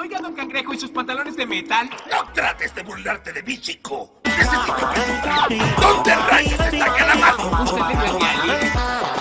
Oiga, don Cangrejo, ¿y sus pantalones de metal? No trates de burlarte de mí, chico. Necesito ayuda. ¿Dónde rayos está Calamaro? ¿Usted es el de Ali?